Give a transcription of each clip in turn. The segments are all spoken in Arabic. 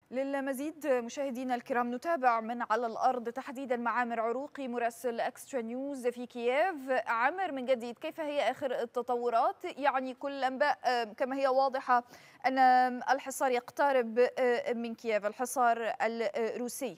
للمزيد مشاهدينا الكرام نتابع من على الأرض تحديدا مع عامر عروقي مراسل اكسترا نيوز في كييف. عامر، من جديد كيف هي آخر التطورات؟ يعني كل الأنباء كما هي واضحة أن الحصار يقترب من كييف، الحصار الروسي.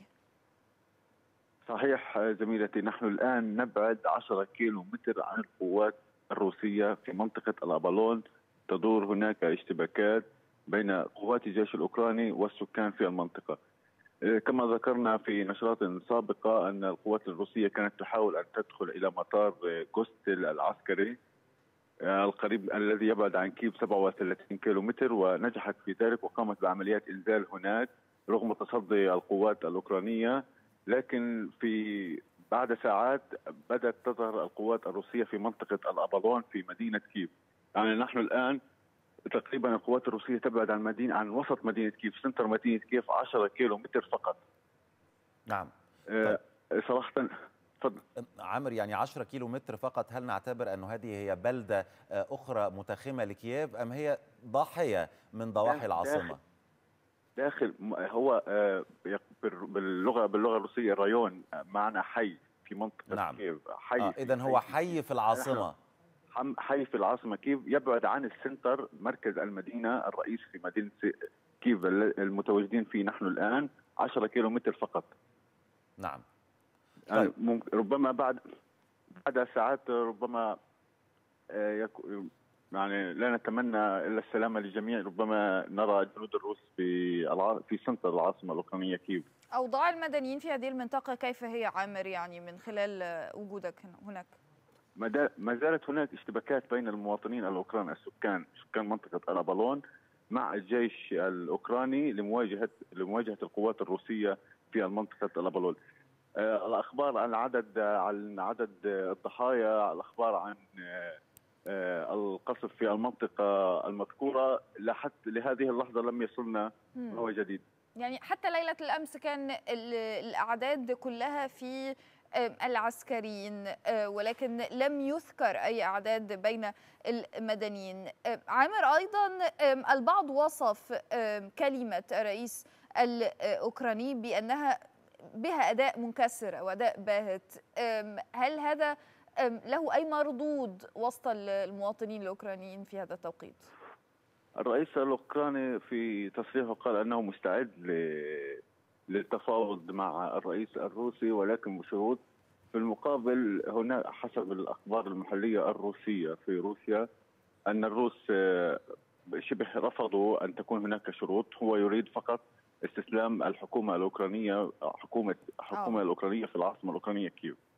صحيح زميلتي، نحن الآن نبعد 10 كيلو متر عن القوات الروسية في منطقة الأبالون. تدور هناك اشتباكات بين قوات الجيش الأوكراني والسكان في المنطقة. كما ذكرنا في نشرات سابقة أن القوات الروسية كانت تحاول أن تدخل إلى مطار كوستل العسكري القريب الذي يبعد عن كييف 37 كيلو متر، ونجحت في ذلك وقامت بعمليات إنزال هناك رغم تصدي القوات الأوكرانية. لكن بعد ساعات بدأت تظهر القوات الروسية في منطقة الأبالون في مدينة كييف. يعني نحن الآن تقريبا القوات الروسية تبعد عن وسط مدينة كييف، سنتر مدينة كييف 10 كيلو متر فقط. نعم. طيب. صراحة تفضل عامر، يعني 10 كيلو متر فقط، هل نعتبر أن هذه هي بلدة أخرى متخمة لكييف أم هي ضاحية من ضواحي العاصمة؟ داخل هو باللغة الروسية رايون، معنى حي في منطقة نعم. كييف. حي إذن هو حي في العاصمة. حي في العاصمة كييف، يبعد عن السنتر مركز المدينة الرئيسي في مدينة كييف المتواجدين فيه نحن الآن 10 كيلو متر فقط. نعم. طيب. يعني ربما بعد ساعات ربما يعني لا نتمنى الا السلامه للجميع، ربما نرى جنود الروس في سنتر العاصمه الاوكرانيه كييف. أوضاع المدنيين في هذه المنطقة كيف هي عامر، يعني من خلال وجودك هناك؟ ما زالت هناك اشتباكات بين المواطنين الاوكران سكان منطقه الابالون مع الجيش الاوكراني لمواجهه القوات الروسيه في منطقه الابالون. الاخبار عن عدد الضحايا، الاخبار عن القصف في المنطقة المذكورة لهذه اللحظة لم يصلنا ما هو جديد. يعني حتى ليلة الأمس كان الأعداد كلها في العسكريين، ولكن لم يذكر أي أعداد بين المدنيين. عامر، أيضا البعض وصف كلمة الرئيس الأوكراني بأنها بها أداء منكسر أو أداء باهت. هل هذا له أي مردود وسط المواطنين الأوكرانيين في هذا التوقيت؟ الرئيس الأوكراني في تصريحه قال أنه مستعد للتفاوض مع الرئيس الروسي، ولكن بشروط. في المقابل هنا حسب الأخبار المحلية الروسية في روسيا أن الروس شبه رفضوا أن تكون هناك شروط. هو يريد فقط استسلام الحكومة الأوكرانية، حكومة الأوكرانية في العاصمة الأوكرانية كييف.